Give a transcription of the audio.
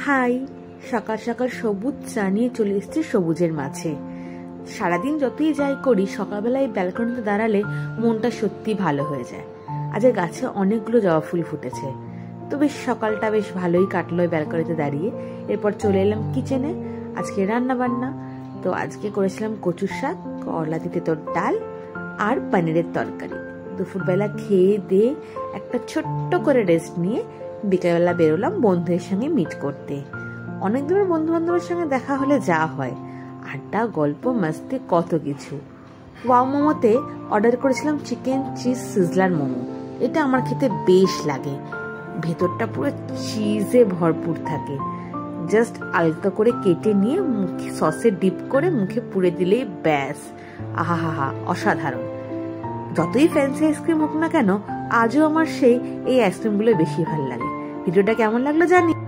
High, সকাল সকাল সবুজ চা নিয়ে চলে এসেছি সবুজের মাঝে। সারাদিন যতই যাই করি, সকালবেলায় ব্যালকনিতে দাঁড়ালে মনটা সত্যি ভালো হয়ে যায়। আজ গাছে অনেকগুলো জবা ফুল ফুটেছে, তো বেশ সকালটা বেশ ভালোই কাটলো ব্যালকনিতে দাঁড়িয়ে। এরপর চলে এলাম কিচেনে। আজকে রান্না বান্না, তো আজকে করেছিলাম কচুর শাক, করলা দিয়ে তেঁতোর ডাল আর পনিরের তরকারি। দুপুরবেলা খেয়ে দিয়ে একটা ছোট্ট করে রেস্ট নিয়ে বিকেলবেলা বেরোলাম বন্ধুদের সঙ্গে মিট করতে। অনেক দিনের বন্ধু বান্ধবের সঙ্গে দেখা হলে যা হয়, আড্ডা, গল্প, মাস্তি, কত কিছু। ওয়াও মোমোতে অর্ডার করেছিলাম চিকেন চিজ সিজলার মোমো। এটা আমার খেতে বেশ লাগে, ভেতরটা পুরো চিজে ভরপুর থাকে। জাস্ট আলতো করে কেটে নিয়ে মুখে সসে ডিপ করে মুখে পুড়ে দিলেই ব্যাস, আহা হা হা, অসাধারণ। যতই ফ্যান্সি আইসক্রিম হোক না কেন, আজও আমার এই আইসক্রিমগুলো বেশি ভালো লাগে। ভিডিওটা কেমন লাগলো জানি।